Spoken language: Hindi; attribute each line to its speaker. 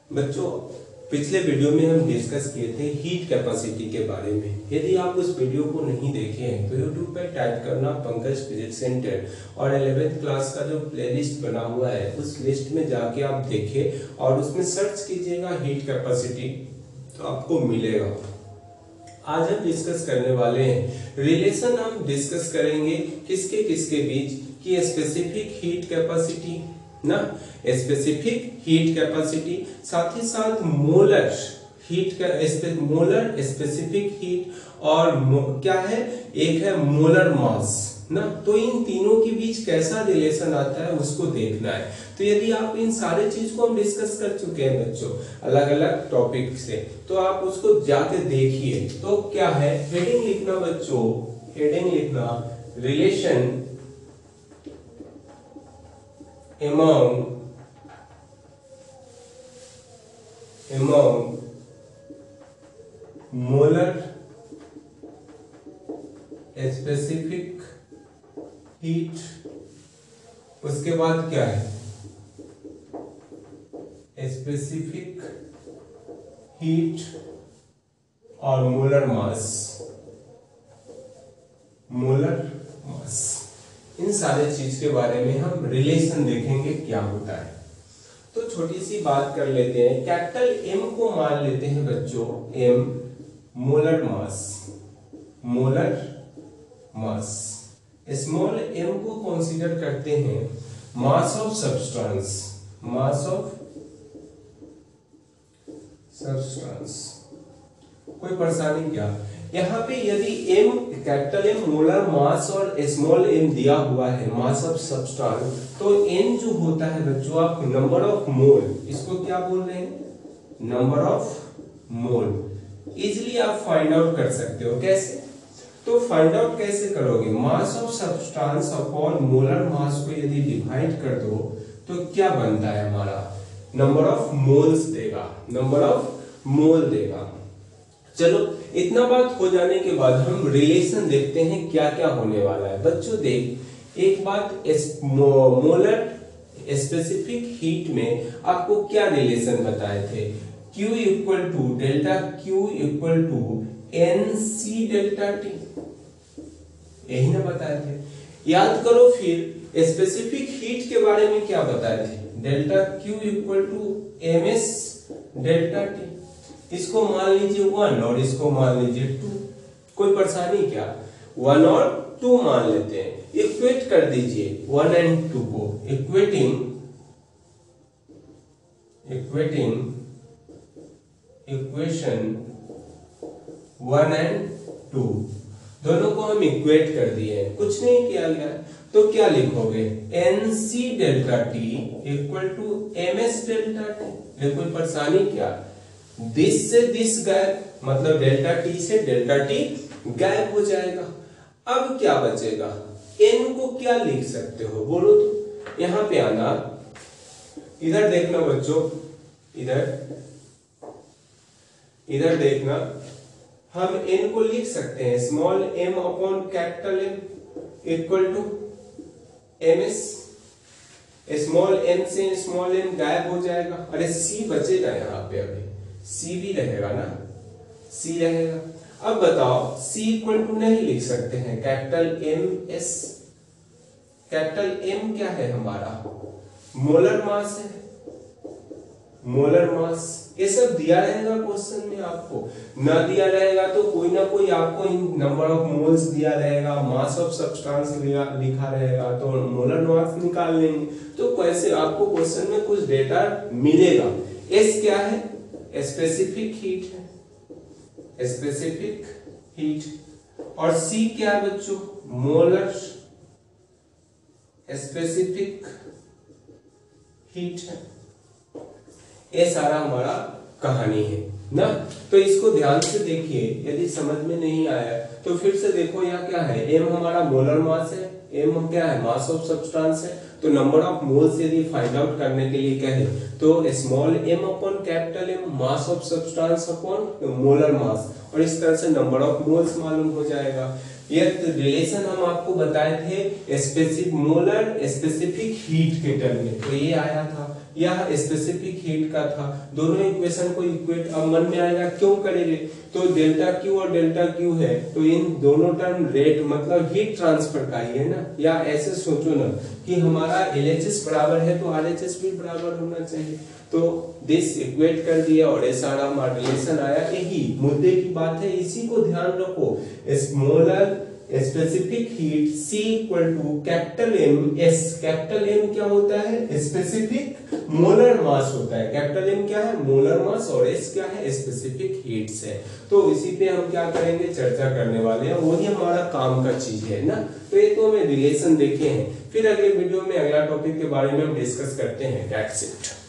Speaker 1: बच्चों पिछले वीडियो में हम डिस्कस किए थे हीट कैपेसिटी के बारे में। यदि आप उस वीडियो को नहीं देखे हैं तो YouTube पर टाइप करना पंकज फिजिक्स सेंटर और 11th क्लास का जो प्लेलिस्ट बना हुआ है उस लिस्ट में जाके आप देखें और उसमें सर्च कीजिएगा हीट कैपेसिटी तो आपको मिलेगा। आज हम डिस्कस करने वाले हैं रिलेशन। हम डिस्कस करेंगे किसके किसके बीच की स्पेसिफिक हीट कैपेसिटी ना, स्पेसिफिक हीट कैपेसिटी, साथ ही साथ मोलर हीट का मोलर स्पेसिफिक हीट और क्या है, एक है मोलर मास ना। तो इन तीनों के बीच कैसा रिलेशन आता है उसको देखना है। तो यदि आप इन सारे चीज को हम डिस्कस कर चुके हैं बच्चों अलग अलग टॉपिक से, तो आप उसको जाके देखिए। तो क्या है, हेडिंग लिखना बच्चों, हेडिंग लिखना relation among molar specific heat, उसके बाद क्या है, स्पेसिफिक हीट और मोलर मास, मोलर मास, इन सारे चीज के बारे में हम रिलेशन देखेंगे क्या होता है। तो छोटी सी बात कर लेते हैं, कैपिटल एम को मान लेते हैं बच्चों, M molar mass, molar mass. Small M को कंसीडर करते हैं mass of substance, mass of substance. कोई परेशानी क्या, यहाँ पे यदि m capital M molar mass और स्मॉल m दिया हुआ है मास ऑफ सब्सटेंस, तो n जो होता है बच्चों आप नंबर ऑफ मोल, इसको क्या बोल रहे हैं, नंबर ऑफ मोल। इजीली आप फाइंड आउट कर सकते हो। कैसे, तो फाइंड आउट कैसे करोगे, mass of substance upon molar mass को यदि डिवाइड कर दो तो क्या बनता है हमारा, नंबर ऑफ मोल्स देगा, नंबर ऑफ मोल देगा। चलो इतना बात हो जाने के बाद हम रिलेशन देखते हैं क्या क्या होने वाला है। बच्चों देख एक बात, मोलर स्पेसिफिक हीट में आपको क्या रिलेशन बताए थे, Q equal to delta Q equal to NC delta T, यही ना बताए थे। याद करो फिर स्पेसिफिक हीट के बारे में क्या बताए थे, delta Q equal to MS delta T। इसको मान लीजिए 1 और इसको मान लीजिए 2। कोई परेशानी क्या, 1 और 2 मान लेते हैं, इक्वेट कर दीजिए 1 एंड 2 को, इक्वेटिंग इक्वेशन 1 एंड 2 दोनों को हम इक्वेट कर दिए हैं, कुछ नहीं किया गया। तो क्या लिखोगे, NC delta T equal to MS delta T। कोई परेशानी क्या, दिस से दिस गायब, मतलब डेल्टा टी से डेल्टा टी गायब हो जाएगा। अब क्या बचेगा, n को क्या लिख सकते हो बोलो तो, यहां पे आना, इधर देखना बच्चों, इधर देखना, हम n को लिख सकते हैं small m upon capital M equal to ms। Small m से स्मॉल m गायब हो जाएगा, अरे c बचेगा यहाँ पे, अभी C भी रहेगा ना, C रहेगा। अब बताओ C इक्वल टू नहीं लिख सकते हैं capital M S, capital M क्या है हमारा, मोलर मास है, मोलर मास। ये सब दिया रहेगा क्वेश्चन में, आपको ना दिया रहेगा तो कोई ना कोई आपको इन नंबर ऑफ मोल्स दिया रहेगा, मास ऑफ सब्सटेंस लिखा रहेगा, तो मोलर मास निकाल लेंगे। तो कैसे आपको क्वेश्चन में कुछ डेटा मिलेगा। S क्या है, स्पेसिफिक हीट है, स्पेसिफिक हीट। और C क्या है बच्चों, मोलर स्पेसिफिक हीट है। ये सारा हमारा कहानी है ना। तो इसको ध्यान से देखिए, यदि समझ में नहीं आया तो फिर से देखो, यहाँ क्या है, M हमारा मोलर मास है, M क्या है, मास ऑफ सब्सटेंस है। तो नंबर ऑफ मोल्स यदि फाइंड आउट करने के लिए कहे तो small m upon capital M, mass of substance upon molar mass, और इस तरह से नंबर ऑफ मोल्स मालूम हो जाएगा। ये रिलेशन हम आपको बताए थे स्पेसिफिक मोलर स्पेसिफिक हीट के टर्म में, तो ये आया था। या स्पेसिफिक हीट का था। दोनों इक्वेशन को इक्वेट अब मन में आएगा क्यों करेंगे, तो डेल्टा क्यू और डेल्टा क्यू है तो इन दोनों टर्म रेट मतलब हीट ट्रांसफर का ही है ना, या ऐसे सोचो ना कि हमारा LHS बराबर है तो RHS भी बराबर होना चाहिए, तो दिस इक्वेट कर दिया और ये सारा हमारा रिलेशन आया। यही मुद्दे की बात है, इसी को ध्यान रखो। Smaller specific heat C equal to capital M S, capital M क्या होता है, स्पेसिफिक मोलर मास होता है, कैपिटल M क्या है, मोलर मास, और S क्या है, स्पेसिफिक हीट्स है। तो इसी पे हम क्या करेंगे, चर्चा करने वाले हैं, वही हमारा काम का चीज है ना। तो ये तो हमें रिलेशन देखे हैं, फिर अगले वीडियो में अगला टॉपिक के बारे में हम डिस्कस करते हैं, दैट्स इट।